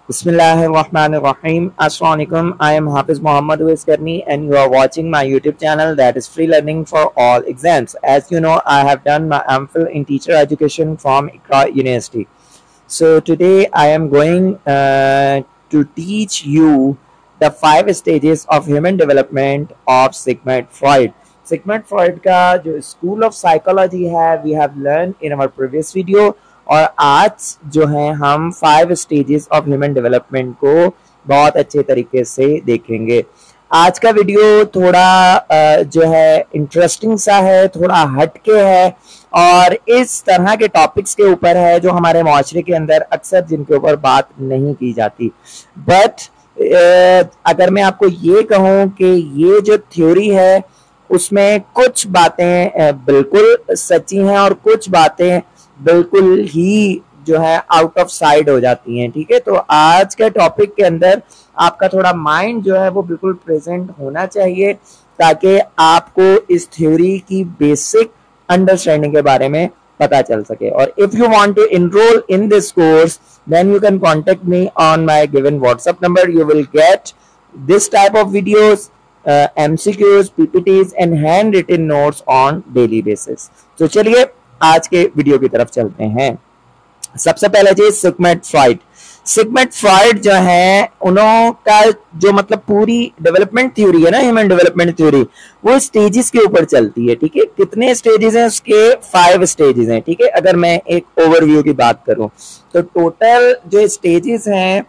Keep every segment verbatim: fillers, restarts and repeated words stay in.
Bismillahirrahmanirrahim. Assalamualaikum. I am Hafiz Muhammad Uwais Karni and you are watching my YouTube channel that is free learning for all exams. As you know, I have done my MPhil in teacher education from Iqra University. So today I am going uh, to teach you the five stages of human development of Sigmund Freud. Sigmund Freud का जो school of psychology है we have learned in our previous video, और आज जो है हम five stages of human development को बहुत अच्छे तरीके से देखेंगे। आज का वीडियो थोड़ा जो है इंटरेस्टिंग सा है, थोड़ा हटके है और इस तरह के टॉपिक्स के ऊपर है जो हमारे माशरे के अंदर अक्सर जिनके ऊपर बात नहीं की जाती। बट अगर मैं आपको ये कहूँ कि ये जो थ्योरी है उसमें कुछ बातें बिल्कुल सच्ची हैं और कुछ बातें बिल्कुल ही जो है आउट ऑफ साइड हो जाती हैं। ठीक है, तो आज के टॉपिक के अंदर आपका थोड़ा माइंड जो है वो बिल्कुल प्रेजेंट होना चाहिए ताकि आपको इस थ्योरी की बेसिक अंडरस्टैंडिंग के बारे में पता चल सके। और if you want to enroll in this course then you can contact me on my given WhatsApp number. You will get this type of videos, MCQs, PPTs and hand written notes on daily basis. तो चलिए आज के video की तरफ चलते हैं। सबसे पहले जी सिगमंड फ्रॉइड। सिगमंड फ्रॉइड जो है उनका जो मतलब पूरी डेवलपमेंट थ्योरी है ना, ह्यूमन डेवलपमेंट थ्योरी, वो स्टेजेस के ऊपर चलती है। ठीक है, कितने स्टेजेस हैं उसके? फाइव स्टेजेस हैं। ठीक है, अगर मैं एक ओवरव्यू की बात करूं तो टोटल जो स्टेजेस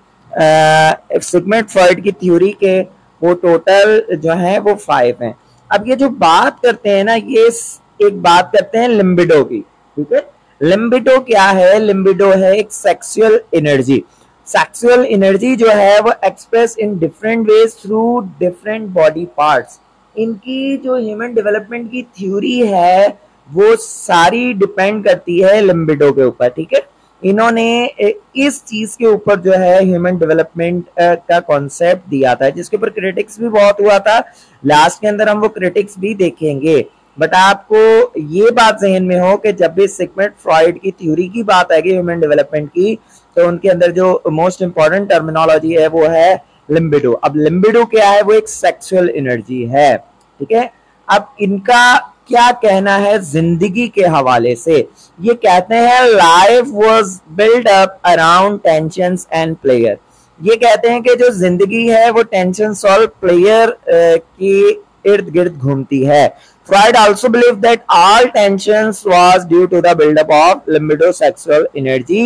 हैं सिगमंड फ्रॉइड की थ्योरी के वो टोटल जो है वो फाइव हैं। अब ये जो बात करते हैं ना, ये एक बात करते हैं लिम्बिडो की। ठीक है, लिम्बिडो क्या है? लिम्बिडो है एक सेक्सुअल एनर्जी। सेक्सुअल एनर्जी जो है वो express in different ways through different body parts. इनकी जो ह्यूमन डेवलपमेंट की थ्योरी है वो सारी डिपेंड करती है लिम्बिडो के ऊपर। ठीक है, इन्होंने इस चीज के ऊपर जो है ह्यूमन डेवलपमेंट का कॉन्सेप्ट दिया था, जिसके ऊपर क्रिटिक्स भी बहुत हुआ था। लास्ट के अंदर हम वो क्रिटिक्स भी देखेंगे। बट आपको ये बात जहन में हो कि जब भी सिगमंड फ्रॉइड की थ्योरी की बात आएगी ह्यूमन डेवलपमेंट की, तो उनके अंदर जो मोस्ट इंपॉर्टेंट टर्मिनोलॉजी है वो है लिम्बिडो। अब लिम्बिडो क्या है? वो एक सेक्सुअल एनर्जी है। ठीक है, अब इनका क्या कहना है जिंदगी के हवाले से? ये कहते हैं life was build up around tensions and player. ये कहते हैं कि जो जिंदगी है वो टेंशंस और प्लेयर की इर्द गिर्द घूमती है। Freud also believed that all tensions was due to the buildup of libido sexual energy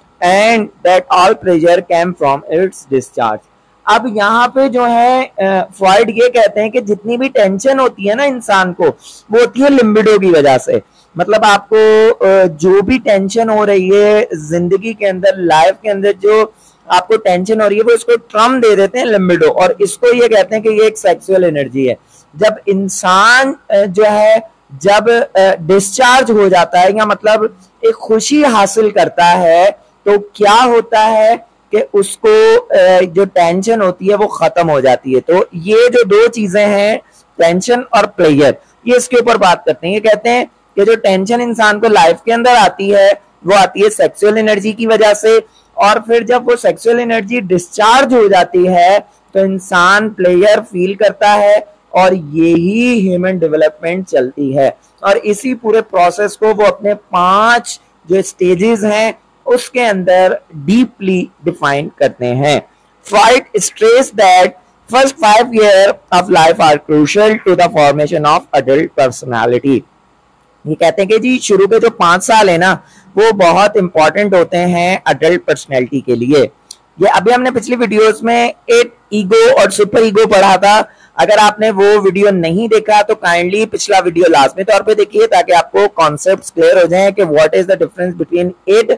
and that all pleasure came from its discharge. अब यहाँ पे जो है फ्रॉइड ये कहते हैं कि जितनी भी टेंशन होती है ना इंसान को, वो होती है लिम्बिडो की वजह से। मतलब आपको जो भी टेंशन हो रही है जिंदगी के अंदर, लाइफ के अंदर जो आपको टेंशन हो रही है, वो इसको टर्म दे देते हैं लिम्बिडो, और इसको ये कहते हैं कि ये एक सेक्सुअल एनर्जी है। जब इंसान जो है जब डिस्चार्ज हो जाता है या मतलब एक खुशी हासिल करता है, तो क्या होता है कि उसको जो टेंशन होती है वो खत्म हो जाती है। तो ये जो दो चीजें हैं, टेंशन और प्लेयर, ये इसके ऊपर बात करते हैं। ये कहते हैं कि जो टेंशन इंसान को लाइफ के अंदर आती है वो आती है सेक्सुअल एनर्जी की वजह से, और फिर जब वो सेक्सुअल एनर्जी डिस्चार्ज हो जाती है तो इंसान प्लेयर फील करता है, और यही ह्यूमन डेवलपमेंट चलती है। और इसी पूरे प्रोसेस को वो अपने पांच जो स्टेजेस हैं उसके अंदर डीपली डिफाइन करते हैं। Freud stress that first five year of life are crucial to the formation of adult personality. ये कहते हैं कि जी शुरू के जो पांच साल है ना वो बहुत इंपॉर्टेंट होते हैं अडल्ट पर्सनैलिटी के लिए। ये अभी हमने पिछली वीडियोस में एक ईगो और सुपर ईगो पढ़ा था। अगर आपने वो वीडियो नहीं देखा तो काइंडली पिछला वीडियो लाजमी तौर पे देखिए ताकि आपको कॉन्सेप्ट्स क्लियर हो जाएं कि what is the difference between id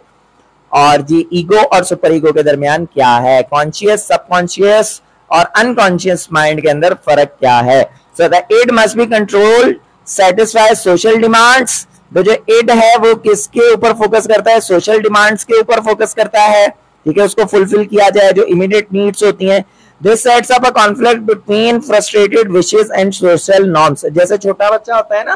और जी ईगो और सुपर ईगो के दरमियान क्या है, कॉन्शियस, सबकॉन्शियस और अनकॉन्शियस माइंड के अंदर फर्क क्या है। So the id must be controlled, satisfy social demands. तो जो इड है वो किसके ऊपर फोकस करता है? सोशल डिमांड्स के ऊपर फोकस करता है। ठीक है, उसको फुलफिल किया जाए जो इमीडिएट नीड्स होती हैं। This sets up a conflict between frustrated wishes and social norms. जैसे छोटा बच्चा होता है ना,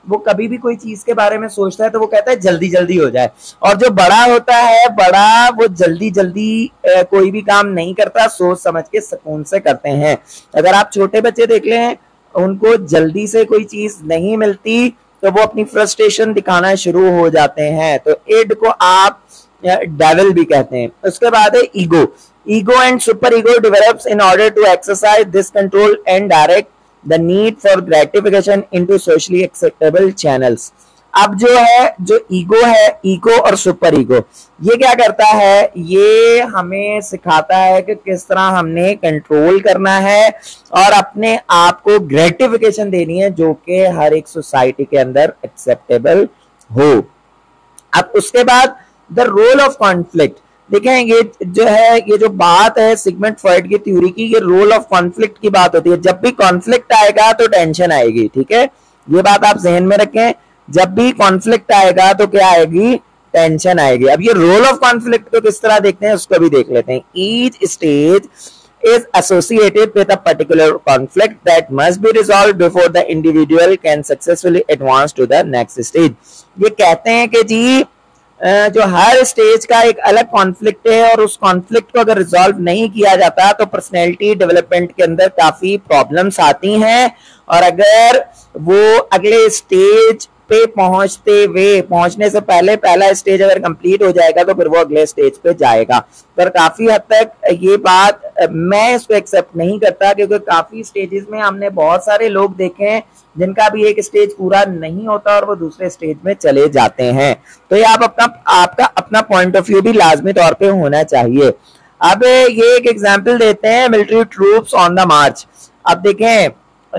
वो कभी भी कोई चीज के बारे में सोचता है तो वो कहता है जल्दी जल्दी हो जाए, और जो बड़ा होता है बड़ा वो जल्दी जल्दी कोई भी काम नहीं करता, सोच समझ के सुकून से करते हैं। अगर आप छोटे बच्चे देख लें, उनको जल्दी से कोई चीज नहीं मिलती तो वो अपनी फ्रस्ट्रेशन दिखाना शुरू हो जाते हैं। तो इड को आप डेविल भी कहते हैं। उसके बाद है ego. Ego and super ego develops in order to exercise this control and direct the need for gratification into socially acceptable channels. अब जो है, जो ईगो है, ईगो और सुपर ईगो, ये क्या करता है, ये हमें सिखाता है कि किस तरह हमने कंट्रोल करना है और अपने आप को ग्रेटिफिकेशन देनी है जो कि हर एक सोसाइटी के अंदर एक्सेप्टेबल हो। अब उसके बाद द रोल ऑफ कॉन्फ्लिक्ट। देखें, ये जो है, ये जो बात है सिगमंड फ्रॉइड की थ्योरी की, ये रोल ऑफ कॉन्फ्लिक्ट की बात होती है। जब भी कॉन्फ्लिक्ट आएगा तो टेंशन आएगी, ठीक है, ये बात आप जहन में रखें। जब भी कॉन्फ्लिक्ट आएगा तो क्या आएगी, टेंशन आएगी। अब ये रोल ऑफ कॉन्फ्लिक्ट को किस तरह देखते हैं उसको भी देख लेते हैं। Each stage is associated with a particular conflict that must be resolved before the individual can successfully advance to the next stage। ये कहते हैं कि जी जो हर स्टेज का एक अलग कॉन्फ्लिक्ट है और उस कॉन्फ्लिक्ट को अगर रिजॉल्व नहीं किया जाता तो पर्सनैलिटी डेवलपमेंट के अंदर काफी प्रॉब्लम्स आती हैं, और अगर वो अगले स्टेज पे पहुंचते हुए, पहुंचने से पहले पहला स्टेज अगर कंप्लीट हो जाएगा तो फिर वो अगले स्टेज पे जाएगा। पर काफी हद तक ये बात मैं इसको एक्सेप्ट नहीं करता, क्योंकि काफी स्टेजेस में हमने बहुत सारे लोग देखे हैं जिनका भी एक स्टेज पूरा नहीं होता और वो दूसरे स्टेज में चले जाते हैं। तो ये आप अपना आपका अपना पॉइंट ऑफ व्यू भी लाजमी तौर पे होना चाहिए। अब ये एक एग्जांपल देते हैं, military troops on the march. अब देखें,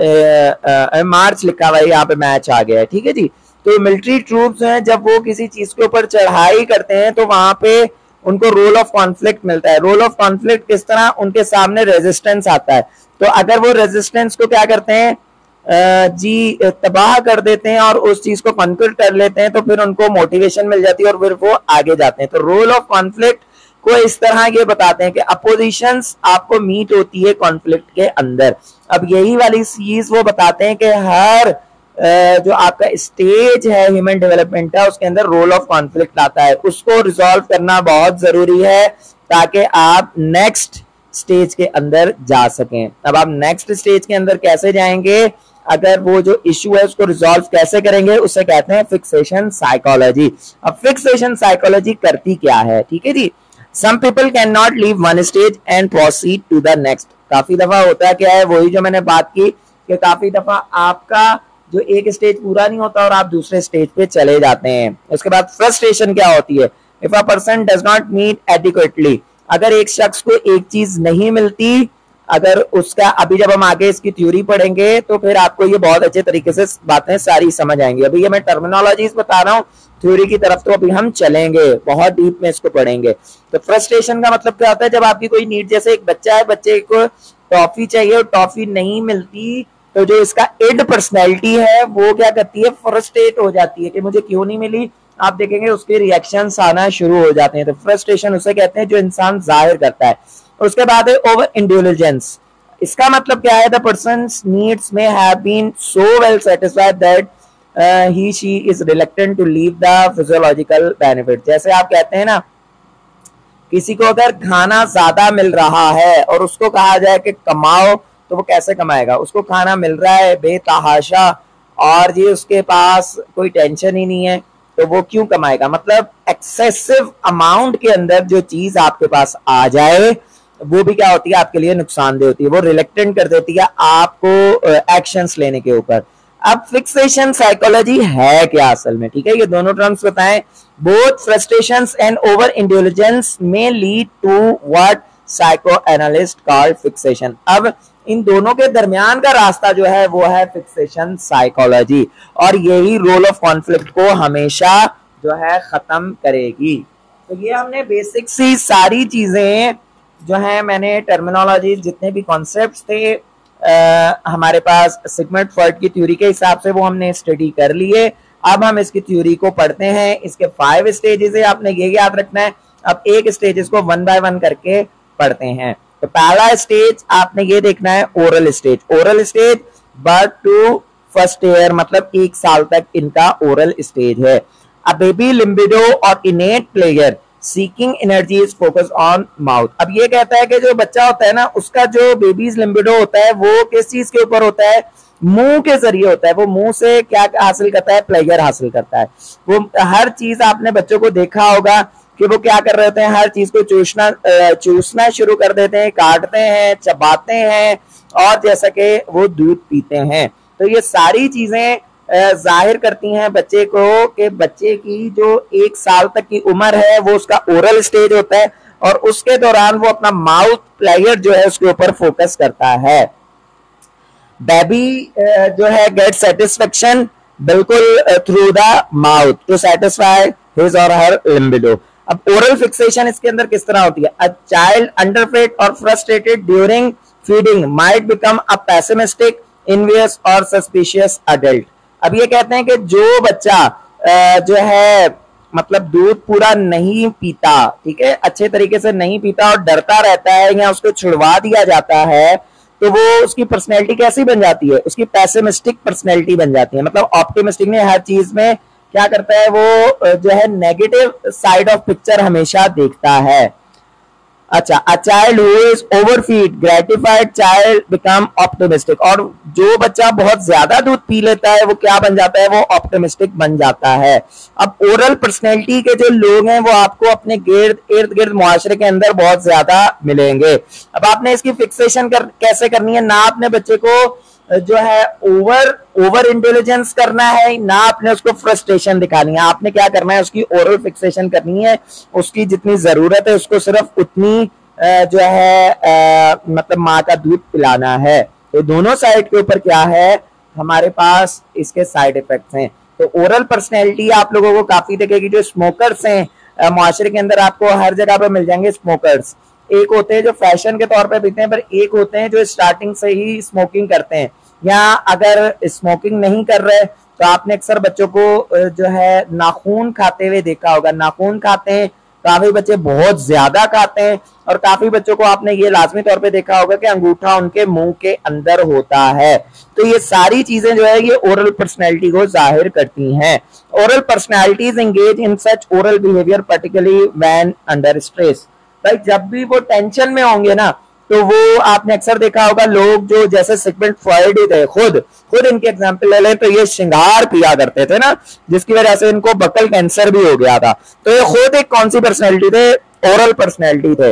मार्च लिखा हुआ है, यहाँ पे मैच आ गया है, ठीक है जी। तो मिलिट्री ट्रूप्स हैं, जब वो किसी चीज के ऊपर चढ़ाई करते हैं तो वहां पे उनको रोल ऑफ कॉन्फ्लिक्ट मिलता है। रोल ऑफ कॉन्फ्लिक्ट किस तरह, उनके सामने रेजिस्टेंस आता है, तो अगर वो रेजिस्टेंस को क्या करते हैं जी, तबाह कर देते हैं और उस चीज को कॉन्क्रीट कर लेते हैं तो फिर उनको मोटिवेशन मिल जाती है और फिर वो आगे जाते हैं। तो रोल ऑफ कॉन्फ्लिक्ट को इस तरह ये बताते हैं कि अपोजिशंस आपको मीट होती है कॉन्फ्लिक्ट के अंदर। अब यही वाली चीज वो बताते हैं कि हर जो आपका स्टेज है ह्यूमन डेवलपमेंट का, उसके अंदर रोल ऑफ कॉन्फ्लिक्ट आता है, उसको रिजॉल्व करना बहुत जरूरी है ताकि आप नेक्स्ट स्टेज के अंदर जा सकें। अब आप नेक्स्ट स्टेज के अंदर कैसे जाएंगे, अगर वो जो इश्यू है उसको रिजॉल्व कैसे करेंगे, उसे कहते हैं फिक्सेशन साइकोलॉजी। अब फिक्सेशन साइकोलॉजी करती क्या है, ठीक है जी। Some people can not leave one stage and proceed to the next. काफी दफा होता है क्या है, वही जो मैंने बात की कि काफी दफा आपका जो एक स्टेज पूरा नहीं होता और आप दूसरे स्टेज पे चले जाते हैं। उसके बाद फ्रस्ट्रेशन क्या होती है, if a person does not meet adequately, अगर एक शख्स को एक चीज नहीं मिलती, अगर उसका, अभी जब हम आगे इसकी थ्योरी पढ़ेंगे तो फिर आपको ये बहुत अच्छे तरीके से बातें सारी समझ आएंगी। अभी ये मैं टर्मिनोलॉजीज बता रहा हूँ, थ्योरी की तरफ तो अभी हम चलेंगे, बहुत डीप में इसको पढ़ेंगे। तो फ्रस्ट्रेशन का मतलब क्या होता है, जब आपकी कोई नीड, जैसे एक बच्चा है, बच्चे को टॉफी चाहिए और टॉफी नहीं मिलती तो जो इसका इड पर्सनैलिटी है वो क्या करती है, फ्रस्ट्रेट हो जाती है कि मुझे क्यों नहीं मिली। आप देखेंगे उसके रिएक्शंस आना शुरू हो जाते हैं। तो फ्रस्ट्रेशन उसे कहते हैं जो इंसान जाहिर करता है। उसके बाद है ओवर इंडिविजुअल्स। इसका मतलब क्या है, the person's needs may have been so well satisfied that he she is reluctant to leave the physiological benefit. जैसे आप कहते हैं ना, किसी को अगर खाना ज्यादा मिल रहा है और उसको कहा जाए कि कमाओ, तो वो कैसे कमाएगा, उसको खाना मिल रहा है बेतहाशा और ये उसके पास कोई टेंशन ही नहीं है, तो वो क्यों कमाएगा। मतलब एक्सेसिव अमाउंट के अंदर जो चीज आपके पास आ जाए वो भी क्या होती है, आपके लिए नुकसानदेह होती है, वो रिलेक्टेंट कर देती है आपको एक्शंस लेने के ऊपर। अब फिक्सेशन साइकोलॉजी है क्या असल में, ठीक है, ये दोनों टर्म्स बताएं। Both frustrations and over individuals may lead to what psychoanalyst called fixation. अब इन दोनों के दरमियान का रास्ता जो है वो है फिक्सेशन साइकोलॉजी, और यही रोल ऑफ कॉन्फ्लिक्ट को हमेशा जो है खत्म करेगी। तो ये हमने बेसिक सी सारी चीजें जो है, मैंने टर्मिनोलॉजी, जितने भी कॉन्सेप्ट्स थे आ, हमारे पास सिगमंड फ्रॉइड की थ्योरी के हिसाब से वो हमने स्टडी कर लिए। अब हम इसकी थ्योरी को पढ़ते हैं। इसके फाइव स्टेजेस है, आपने ये याद रखना है। अब एक स्टेजेस को वन बाय वन करके पढ़ते हैं। तो पहला स्टेज आपने ये देखना है, oral stage. Oral stage birth to first year, मतलब एक साल तक इनका ओरल स्टेज है। अ बेबी लिम्बिडो और innate player seeking energy is focus on mouth. अब ये कहता है कि जो बच्चा होता है ना, उसका जो बेबीज लिम्बिडो होता है वो किस चीज के ऊपर होता है, मुंह के जरिए होता है। वो मुंह से क्या हासिल करता है, प्लेजर हासिल करता है। वो हर चीज आपने बच्चों को देखा होगा कि वो क्या कर रहे होते हैं, हर चीज को चूसना चूसना शुरू कर देते हैं, काटते हैं, चबाते हैं, और जैसा कि वो दूध पीते हैं। तो ये सारी चीजें जाहिर करती हैं बच्चे को कि बच्चे की जो एक साल तक की उम्र है वो उसका ओरल स्टेज होता है, और उसके दौरान वो अपना माउथ प्लेजर जो है उसके ऊपर फोकस करता है। बेबी जो है गेट सेटिस्फेक्शन बिल्कुल through the mouth to satisfy his और हर लिम्बिडो। अब ओरल फिक्सेशन इसके अंदर किस तरह होती है, अ चाइल्ड अंडरफेड और frustrated during feeding might become a pessimistic, envious और सस्पिशियस अडल्ट। अब ये कहते हैं कि जो बच्चा जो है मतलब दूध पूरा नहीं पीता, ठीक है, अच्छे तरीके से नहीं पीता और डरता रहता है या उसको छुड़वा दिया जाता है, तो वो उसकी पर्सनैलिटी कैसी बन जाती है, उसकी पेसिमिस्टिक पर्सनैलिटी बन जाती है। मतलब ऑप्टिमिस्टिक ने हर चीज में क्या करता है, वो जो है नेगेटिव साइड ऑफ पिक्चर हमेशा देखता है। अच्छा, a child who is overfeed gratified child become optimistic. और जो बच्चा बहुत ज्यादा दूध पी लेता है वो क्या बन जाता है, वो ऑप्टिमिस्टिक बन जाता है। अब ओरल पर्सनैलिटी के जो लोग हैं वो आपको अपने गिर्द इर्द गिर्द मुआशरे के अंदर बहुत ज्यादा मिलेंगे। अब आपने इसकी फिक्सेशन कर, कैसे करनी है, ना अपने बच्चे को जो है ओवर ओवर इंटेलिजेंस करना है, ना आपने उसको फ्रस्ट्रेशन दिखानी है। आपने क्या करना है, उसकी ओरल फिक्सेशन करनी है, उसकी जितनी जरूरत है उसको सिर्फ उतनी जो है मतलब माँ का दूध पिलाना है। तो दोनों साइड के ऊपर क्या है, हमारे पास इसके साइड इफेक्ट्स हैं। तो ओरल पर्सनैलिटी आप लोगों को काफी दिखेगी। जो स्मोकर्स हैं मुआशरे के अंदर आपको हर जगह पे मिल जाएंगे स्मोकर्स। एक होते हैं जो फैशन के तौर पे पीते हैं, पर एक होते हैं जो स्टार्टिंग से ही स्मोकिंग करते हैं, या अगर स्मोकिंग नहीं कर रहे तो आपने अक्सर बच्चों को जो है नाखून खाते हुए देखा होगा। नाखून खाते हैं, काफी बच्चे बहुत ज्यादा खाते हैं, और काफी बच्चों को आपने ये लाजमी तौर पे देखा होगा कि अंगूठा उनके मुंह के अंदर होता है। तो ये सारी चीजें जो है ये ओरल पर्सनैलिटी को जाहिर करती हैं। Oral personalities engage in such oral behaviour particularly when under stress. भाई जब भी वो टेंशन में होंगे ना, तो वो आपने अक्सर देखा होगा लोग जो जैसे सिगमंड फ्रॉइड थे, खुद खुद इनके एग्जांपल ले लें तो ये श्रृंगार पिया करते थे ना, जिसकी वजह से इनको बकल कैंसर भी हो गया था। तो ये खुद एक कौन सी पर्सनैलिटी थे, ओरल पर्सनैलिटी थे।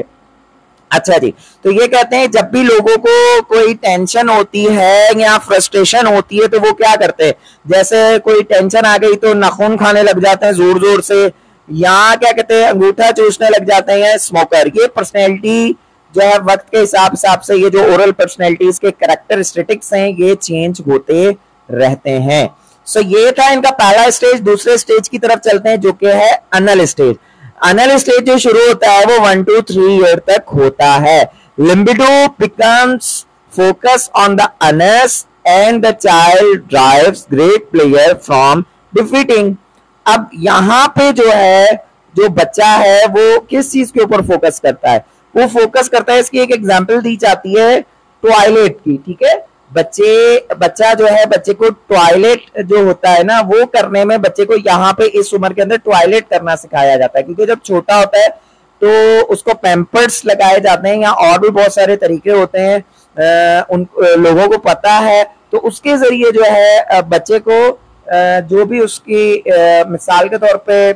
अच्छा जी, तो ये कहते हैं जब भी लोगों को कोई टेंशन होती है या फ्रस्ट्रेशन होती है तो वो क्या करते हैं, जैसे कोई टेंशन आ गई तो नाखून खाने लग जाते हैं जोर जोर से, या क्या कहते हैं अंगूठा चूसने लग जाते हैं स्मोकर। ये पर्सनैलिटी जो है वक्त के हिसाब हिसाब से ये जो ओरल पर्सनैलिटीज के कैरेक्टरिस्टिक्स हैं ये चेंज होते रहते हैं। सो so, ये था इनका पहला स्टेज। दूसरे स्टेज की तरफ चलते हैं जो कि है अनल स्टेज। अनल स्टेज जो शुरू होता है वो वन टू थ्री ईयर तक होता है। Libido becomes focus on the anus and the child drives great player from defeating. अब यहाँ पे जो है जो बच्चा है वो किस चीज के ऊपर फोकस करता है, वो फोकस करता है, इसकी एक एग्जांपल दी जाती है टॉयलेट की, ठीक है। बच्चे बच्चा जो है बच्चे को टॉयलेट जो होता है ना वो करने में बच्चे को यहाँ पे इस उम्र के अंदर टॉयलेट करना सिखाया जाता है, क्योंकि जब छोटा होता है तो उसको पैम्पर्स लगाए जाते हैं या और भी बहुत सारे तरीके होते हैं, आ, उन लोगों को पता है। तो उसके जरिए जो है बच्चे को आ, जो भी उसकी आ, मिसाल के तौर पे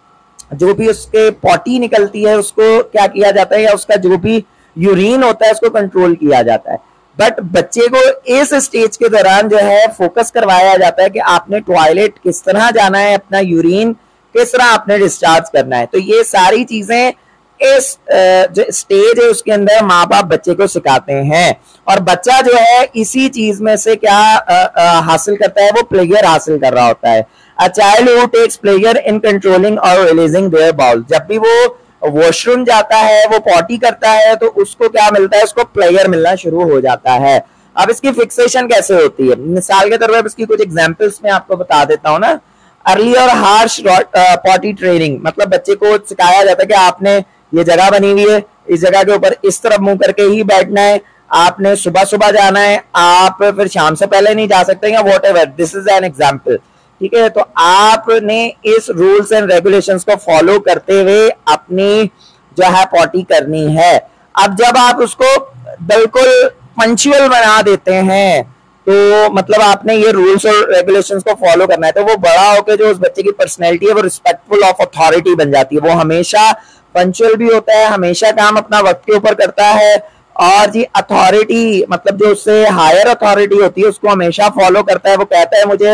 जो भी उसके पॉटी निकलती है उसको क्या किया जाता है, या उसका जो भी यूरिन होता है उसको कंट्रोल किया जाता है। बट बच्चे को इस स्टेज के दौरान जो है फोकस करवाया जाता है कि आपने टॉयलेट किस तरह जाना है, अपना यूरिन किस तरह आपने डिस्चार्ज करना है। तो ये सारी चीजें इस जो स्टेज है उसके अंदर माँ बाप बच्चे को सिखाते हैं, और बच्चा जो है इसी चीज में से क्या आ, आ, हासिल करता है, वो प्लेजर हासिल कर रहा होता है। A child who takes pleasure in controlling or releasing their bowel, जब भी वो वॉशरूम जाता है, वो पॉटी करता है, तो उसको क्या मिलता है, उसको प्लेजर मिलना शुरू हो जाता है। अब इसकी फिक्सेशन कैसे होती है, मिसाल के तौर पर इसकी कुछ एग्जांपल्स मैं आपको बता देता हूँ ना। अर्ली और हार्श पॉटी ट्रेनिंग, मतलब बच्चे को सिखाया जाता है कि आपने ये जगह बनी हुई है, इस जगह के ऊपर इस तरफ मुंह करके ही बैठना है, आपने सुबह सुबह जाना है, आप फिर शाम से पहले नहीं जा सकते या whatever, this is an example, ठीक है। तो आपने इस रूल्स एंड रेगुलेशंस को फॉलो करते हुए अपनी जो है पॉटी करनी है। अब जब आप उसको बिल्कुल पंक्चुअल बना देते हैं तो मतलब आपने ये रूल्स और रेगुलेशंस को फॉलो करना है, तो वो बड़ा होकर जो उस बच्चे की पर्सनैलिटी है वो रिस्पेक्टफुल ऑफ अथॉरिटी बन जाती है। वो हमेशा पंक्चुअल भी होता है, हमेशा काम अपना वक्त के ऊपर करता है, और जी अथॉरिटी मतलब जो उससे हायर अथॉरिटी होती है उसको हमेशा फॉलो करता है। वो कहता है मुझे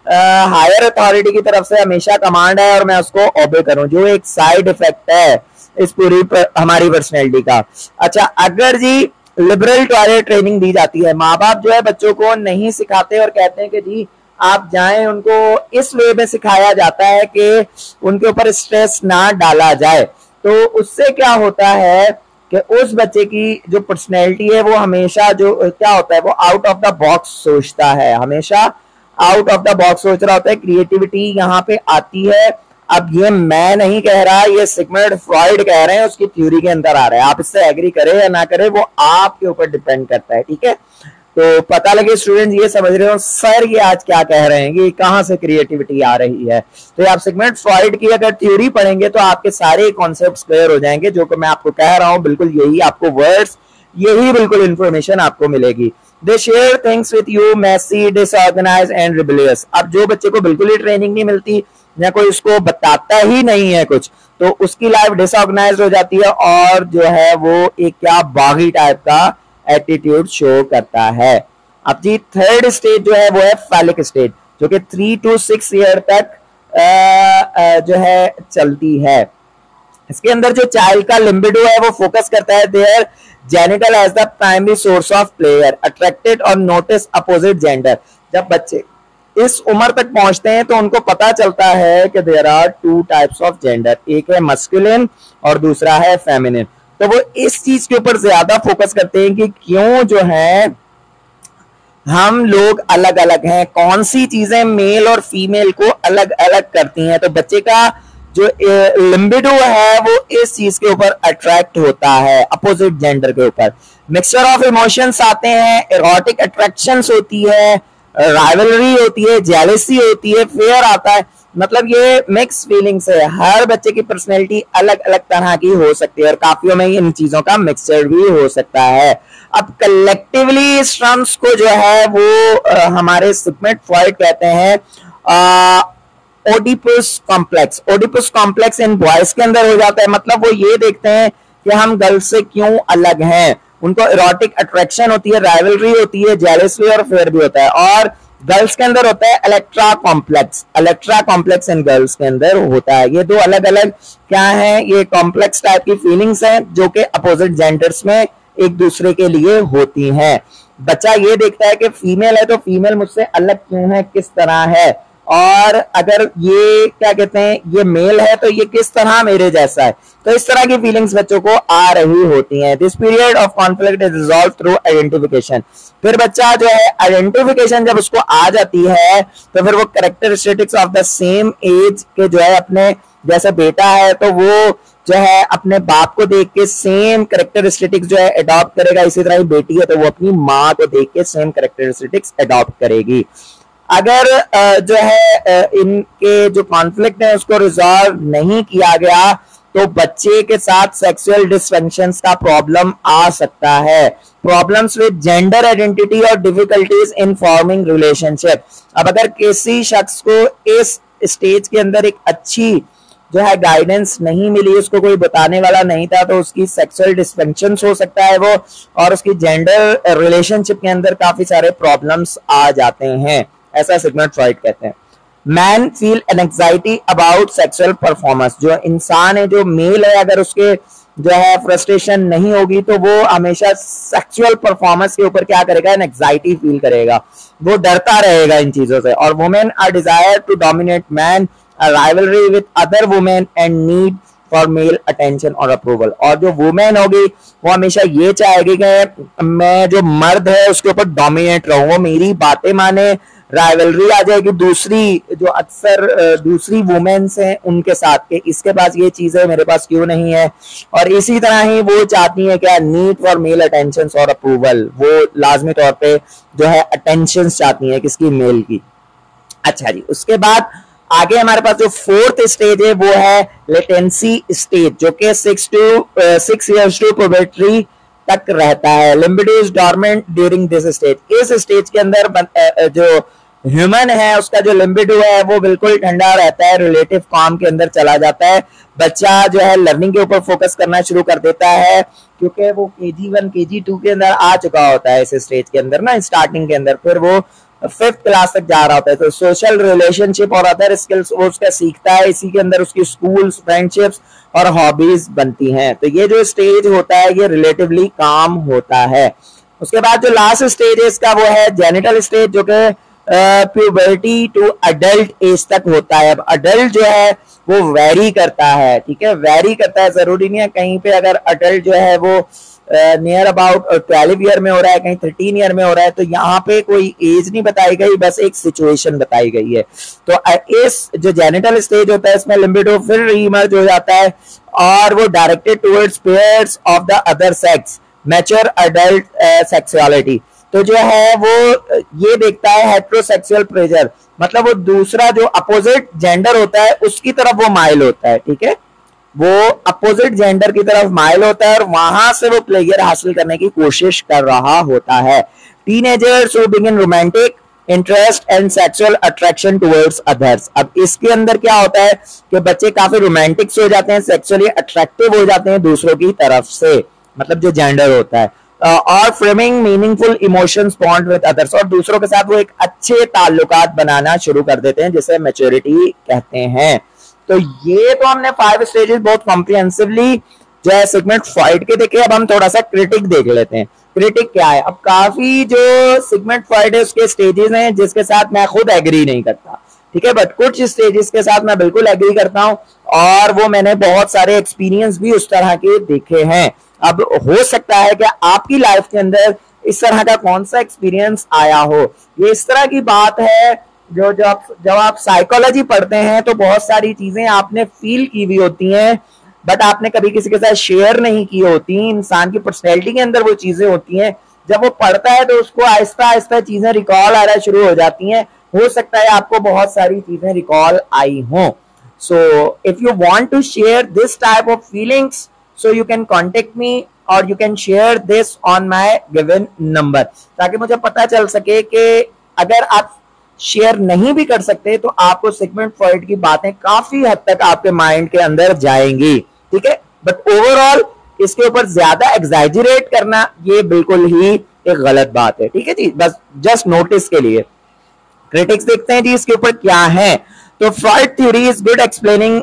हायर अथॉरिटी की तरफ से हमेशा कमांड है और मैं उसको ओबे करूं, जो एक साइड इफेक्ट है इस पूरी पर, हमारी पर्सनैलिटी का। अच्छा, अगर जी लिबरल टॉयलेट ट्रेनिंग दी जाती है, माँ बाप जो है बच्चों को नहीं सिखाते और कहते हैं कि जी आप जाएं, उनको इस वे में सिखाया जाता है कि उनके ऊपर स्ट्रेस ना डाला जाए, तो उससे क्या होता है कि उस बच्चे की जो पर्सनैलिटी है वो हमेशा जो क्या होता है वो आउट ऑफ द बॉक्स सोचता है, हमेशा आउट ऑफ द बॉक्स सोच रहा होता है, क्रिएटिविटी यहाँ पे आती है। अब ये मैं नहीं कह रहा, ये सिगमंड फ्रॉइड कह रहे हैं, उसकी थ्योरी के अंदर आ रहा है। आप इससे एग्री करें या ना करें वो आपके ऊपर डिपेंड करता है, ठीक है। तो पता लगे स्टूडेंट्स ये समझ रहे हो सर ये आज क्या कह रहे हैं, ये कहां से क्रिएटिविटी आ रही है। तो आप सिगमंड फ्रॉइड की अगर थ्योरी पढ़ेंगे तो आपके सारे कॉन्सेप्ट्स क्लियर हो जाएंगे, जो कि मैं आपको कह रहा हूं बिल्कुल यही आपको वर्ड्स, यही बिल्कुल इंफॉर्मेशन आपको मिलेगी। They share things with you messy, disorganize and rebellious. अब जो बच्चे को बिल्कुल ही ट्रेनिंग नहीं मिलती या कोई उसको बताता ही नहीं है कुछ, तो उसकी लाइफ डिसऑर्गेनाइज हो जाती है और जो है वो एक क्या बागी टाइप का एटीट्यूड शो करता है। अब जी थर्ड स्टेज जो है वो है फैलिक स्टेज, जो कि थ्री टू सिक्स ईयर तक आ, आ, जो है चलती है। इसके अंदर जो चाइल्ड का लिम्बिडो है वो फोकस करता है their genital as the primary source of player, attracted और नोटिस अपोजिट जेंडर। जब बच्चे इस उम्र तक पहुंचते हैं तो उनको पता चलता है कि there are two types of gender, एक है मस्कुलिन और दूसरा है फेमिनिन। तो वो इस चीज के ऊपर ज्यादा फोकस करते हैं कि क्यों जो है हम लोग अलग अलग हैं, कौन सी चीजें मेल और फीमेल को अलग अलग करती हैं। तो बच्चे का जो लिम्बिडो है वो इस चीज के ऊपर अट्रैक्ट होता है, अपोजिट जेंडर के ऊपर। मिक्सचर ऑफ इमोशंस आते हैं, एरोटिक अट्रैक्शंस होती है, राइवलरी होती है, जेलसी होती है, फेयर आता है। मतलब ये मिक्स फीलिंग्स है, हर बच्चे की पर्सनैलिटी अलग अलग तरह की हो सकती है और काफियों में इन चीजों का मिक्सचर भी हो सकता है। अब कलेक्टिवली इस टर्म्स को जो है वो आ, हमारे सिगमंड फ्रॉइड कहते हैं Oedipus complex. Oedipus complex in boys के अंदर हो जाता है, मतलब वो ये देखते हैं कि हम गर्ल्स से क्यों अलग हैं। उनको इरोटिक अट्रैक्शन होती है, राइवलरी होती है, जेलसी और फेयर भी होता है। और गर्ल्स के अंदर होता है Electra complex, Electra complex in girls के अंदर होता है। ये दो अलग अलग क्या है, ये कॉम्प्लेक्स टाइप की फीलिंग्स हैं जो कि अपोजिट जेंडर्स में एक दूसरे के लिए होती हैं। बच्चा ये देखता है कि फीमेल है तो फीमेल मुझसे अलग क्यों है, किस तरह है, और अगर ये क्या कहते हैं ये मेल है तो ये किस तरह मेरे जैसा है। तो इस तरह की फीलिंग्स बच्चों को आ रही होती हैं। This period of conflict is resolve through identification. फिर बच्चा जो है आइडेंटिफिकेशन जब उसको आ जाती है तो फिर वो characteristics of the same age के जो है अपने जैसे बेटा है तो वो जो है अपने बाप को देख के सेम कैरेक्टरिस्टिक्स जो है अडॉप्ट करेगा। इसी तरह ही बेटी है तो वो अपनी माँ को देख के सेम कैरेक्टरिस्टिक्स अडॉप्ट करेगी। अगर जो है इनके जो कॉन्फ्लिक्ट है उसको रिजॉल्व नहीं किया गया तो बच्चे के साथ सेक्सुअल डिसफंक्शंस का प्रॉब्लम आ सकता है, प्रॉब्लम्स विद जेंडर आइडेंटिटी और डिफिकल्टीज इन फॉर्मिंग रिलेशनशिप। अब अगर किसी शख्स को इस स्टेज के अंदर एक अच्छी जो है गाइडेंस नहीं मिली, उसको कोई बताने वाला नहीं था, तो उसकी सेक्सुअल डिसफंक्शंस हो सकता है वो, और उसकी जेंडर रिलेशनशिप के अंदर काफी सारे प्रॉब्लम्स आ जाते हैं, ऐसा सिगमंड फ्रॉइड कहते हैं। Man feel an anxiety about sexual performance. जो इंसान है जो मेल है अगर उसके जो है फ्रस्ट्रेशन नहीं होगी तो वो हमेशा सेक्सुअल परफॉर्मेंस के ऊपर क्या करेगा, एन एंजाइटी फील करेगा, वो डरता रहेगा इन चीजों से। और women are desire to dominate man, rivalry with other women and need for male attention और अप्रूवल। और जो वुमेन होगी वो हमेशा ये चाहेगी कि मैं जो मर्द है उसके ऊपर डोमिनेट रहूं, वो मेरी बातें माने, राइवलरी आ जाएगी दूसरी जो अक्सर दूसरी वुमेन्स हैं उनके साथ के, इसके पास ये चीज है मेरे पास क्यों नहीं है। और इसी तरह ही वो चाहती है क्या, नीड फॉर मेल अटेंशन और अप्रूवल, वो लाजमी तौर पे जो है अटेंशन चाहती है किसकी, मेल की। अच्छा जी, उसके बाद आगे हमारे पास जो फोर्थ स्टेज है वो है लेटेंसी स्टेज, जो कि six to six years to puberty तक रहता है। Libido is dormant during this stage. इस स्टेज के अंदर जो ह्यूमन है उसका जो लिम्बिडो है वो बिल्कुल ठंडा रहता है, रिलेटिव काम के अंदर चला जाता है। बच्चा जो है लर्निंग के ऊपर फोकस करना शुरू कर देता है, क्योंकि वो के जी वन के जी टू के अंदर आ चुका होता है इस स्टेज के अंदर ना, स्टार्टिंग के अंदर। फिर वो फिफ्थ क्लास तक जा रहा होता है, तो सोशल रिलेशनशिप और अदर स्किल्स वो उसका सीखता है। इसी के अंदर उसकी स्कूल्स, फ्रेंडशिप्स और हॉबीज बनती हैं। तो ये जो स्टेज होता है ये रिलेटिवली काम होता है। उसके बाद जो लास्ट स्टेज है इसका वो है जेनिटल स्टेज, जो कि प्यूबर्टी टू अडल्ट एज तक होता है। अब अडल्ट जो है वो वेरी करता है, ठीक है, वेरी करता है, जरूरी नहीं है कहीं पे अगर अडल्ट जो है वो नियर अबाउट ट्वेल्व ईयर में हो रहा है, कहीं थर्टीन ईयर में हो रहा है, तो यहाँ पे कोई एज नहीं बताई गई, बस एक सिचुएशन बताई गई है। तो इस जो जेनिटल स्टेज होता है इसमें लिम्बिडो फिर रीइमर्ज हो जाता है और वो directed towards pairs of the other sex, mature adult sexuality. तो जो है वो ये देखता है हेट्रोसेक्सुअल प्रेजर, मतलब वो दूसरा जो अपोजिट जेंडर होता है उसकी तरफ वो माइल होता है, ठीक है, वो अपोजिट जेंडर की तरफ माइल होता है और वहां से वो प्लेजर हासिल करने की कोशिश कर रहा होता है। Teenagers who begin romantic interest and sexual attraction towards others. अब इसके अंदर क्या होता है कि बच्चे काफी रोमांटिक्स हो जाते हैं, सेक्सुअली अट्रैक्टिव हो जाते हैं दूसरों की तरफ से, मतलब जो जेंडर होता है, और framing meaningful emotions bond with others, और दूसरों के साथ वो एक अच्छे ताल्लुकात बनाना शुरू कर देते हैं, जिसे मैच्योरिटी कहते हैं। तो ये तो हमने फाइव स्टेजेस बहुत कॉम्प्रिहेंसिवली जो है सिगमंड फ्रॉइड के देखे। अब हम थोड़ा सा क्रिटिक देख लेते हैं। क्रिटिक क्या है? अब काफी जो सिगमंड फ्रॉइड है उसके स्टेजेस हैं जिसके साथ मैं खुद एग्री नहीं करता, ठीक है, बट कुछ स्टेजेस के साथ मैं बिल्कुल एग्री करता हूं और वो मैंने बहुत सारे एक्सपीरियंस भी उस तरह के देखे हैं। अब हो सकता है कि आपकी लाइफ के अंदर इस तरह का कौन सा एक्सपीरियंस आया हो। ये इस तरह की बात है जो जब जब आप साइकोलॉजी पढ़ते हैं तो बहुत सारी चीजें आपने फील की हुई होती हैं, बट आपने कभी किसी के साथ शेयर नहीं की होती। इंसान की पर्सनैलिटी के अंदर वो चीजें होती हैं, जब वो पढ़ता है तो उसको आहिस्ता आहिस्ता चीजें रिकॉल आना शुरू हो जाती हैं। हो सकता है आपको बहुत सारी चीजें रिकॉल आई हों। So if you want to share this type of feelings, so you can contact me और you can share this on my given number, ताकि मुझे पता चल सके कि अगर आप शेयर नहीं भी कर सकते तो आपको सिगमंड फ्रॉइड की बातें काफी हद तक आपके माइंड के अंदर जाएंगी, ठीक है। बट ओवरऑल इसके ऊपर ज्यादा एग्जैजरेट करना ये बिल्कुल ही एक गलत बात है, ठीक है जी, बस जस्ट नोटिस के लिए। क्रिटिक्स देखते हैं जी इसके ऊपर क्या है। तो Freud theory is good explaining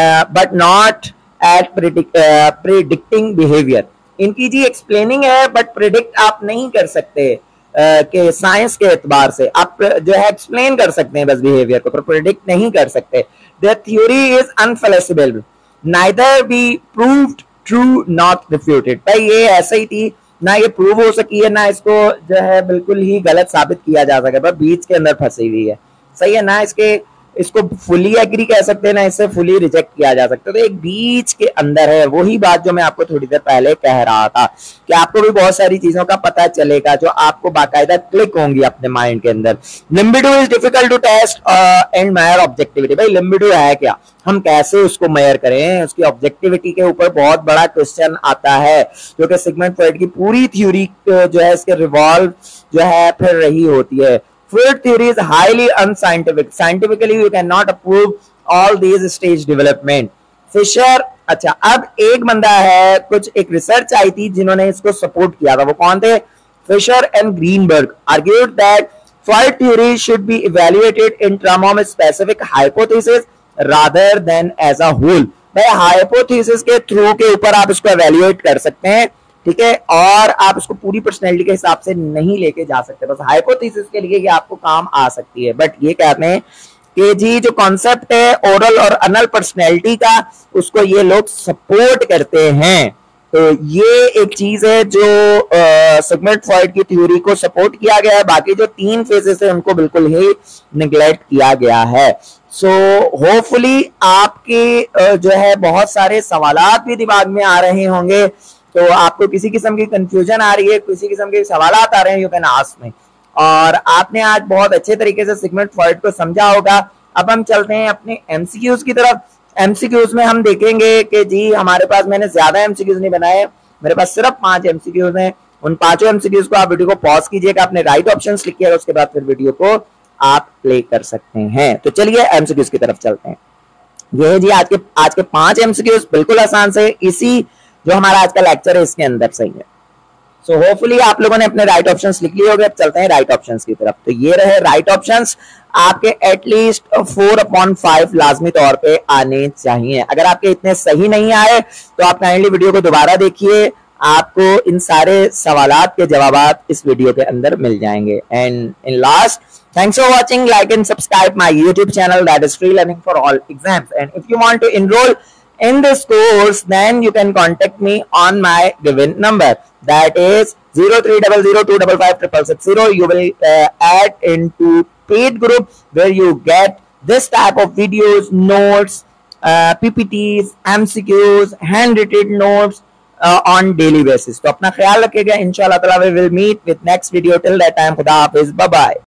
but not at predicting behaviour. इनकी जी एक्सप्लेनिंग है बट प्रिडिक्ट आप नहीं कर सकते Uh, के साइंस के एतबार से। आप जो है एक्सप्लेन कर सकते हैं बस बिहेवियर को, पर प्रेडिक्ट नहीं कर सकते। The theory is unfalsifiable, neither be proved true not refuted. भाई ये ऐसे ही थी, ना ये प्रूव हो सकी है ना इसको जो है बिल्कुल ही गलत साबित किया जा सके, बस बीच के अंदर फंसी हुई है, सही है ना। इसके इसको फुली एग्री कह सकते हैं ना इससे फुली रिजेक्ट किया जा सकता है। तो एक बीच के अंदर है, वही बात जो मैं आपको थोड़ी देर पहले कह रहा था कि आपको भी बहुत सारी चीजों का पता चलेगा जो आपको बाकायदा क्लिक होंगी अपने माइंड के अंदर। Libido is difficult to test and measure objectivity. भाई लिम्बिडो है क्या, हम कैसे उसको मेजर करें, उसकी ऑब्जेक्टिविटी के ऊपर बहुत बड़ा क्वेश्चन आता है, जो कि सिगमंड फ्रॉइड की पूरी थ्योरी जो है इसके रिवॉल्व जो है फिर रही होती है। Freud theory is highly unscientific. Scientifically, you cannot approve all these stage development. Fisher, अच्छा, अब एक बंदा है, कुछ एक रिसर्च आई थी जिन्होंने इसको सपोर्ट किया था, वो कौन थे? Fisher and Greenberg argued that Freud theory should be evaluated in terms of a specific hypothesis rather than as a whole. भाई हाइपोथेसिस के थ्रू के ऊपर आप इसको evaluate कर सकते हैं, ठीक है, और आप इसको पूरी पर्सनैलिटी के हिसाब से नहीं लेके जा सकते। बस हाइपोथेसिस के लिए ये आपको काम आ सकती है, बट ये कहते हैं कि जी जो कॉन्सेप्ट है ओरल और अनल पर्सनैलिटी का, उसको ये लोग सपोर्ट करते हैं, तो ये एक चीज है जो सिगमंड फ्रॉइड की थ्योरी को सपोर्ट किया गया है। बाकी जो तीन फेजेस है उनको बिल्कुल ही निगलेक्ट किया गया है। सो होपफुली आपके uh, जो है बहुत सारे सवालात भी दिमाग में आ रहे होंगे। तो आपको किसी किस्म की कंफ्यूजन आ रही है, किसी किस्म के सवालात आ रहे हैं, यू कैन आस्क मी। और आपने आज बहुत अच्छे तरीके से सिगमंड फ्रॉइड को समझा होगा। अब हम चलते हैं अपने एमसीक्यूज की तरफ। एमसीक्यूज में हम देखेंगे कि जी हमारे पास, मैंने ज्यादा एमसीक्यूज नहीं बनाए, मेरे पास सिर्फ पांच एमसीक्यूज हैं। उन पांचों एमसीक्यूज को आप वीडियो को पॉज कीजिएगा, अपने राइट ऑप्शंस लिखिएगा, उसके बाद फिर वीडियो को आप प्ले कर सकते हैं। तो चलिए एमसीक्यूज की तरफ चलते हैं। ये है जी आज के आज के पांच एमसीक्यूज, बिल्कुल आसान से, इसी जो हमारा आज का लेक्चर है इसके अंदर सही है। सो so, होपफुली आप लोगों ने अपने राइट ऑप्शंस लिख लिए होंगे। अब चलते हैं राइट ऑप्शंस की तरफ। तो ये रहे राइट ऑप्शंस, आपके एटलीस्ट फोर अपॉन फाइव लाजमी तौर पे आने चाहिए। अगर आपके इतने सही नहीं आए तो आप काइंडली वीडियो को दोबारा देखिए, आपको इन सारे सवालात के जवाब इस वीडियो के अंदर मिल जाएंगे। And in last, thanks for watching, like and subscribe my YouTube channel that is free learning for all exams. And if you want to enroll in this course, then you can contact me on my given number, that is zero three zero zero two five five six six zero. You will uh, add into paid group where you get this type of videos, notes, uh, P P Ts, M C Qs, handwritten notes uh, on daily basis. तो अपना ख्याल रखिएगा। इंशाल्लाह ताला we will meet with next video. Till that time, खुदा हाफिज, bye bye.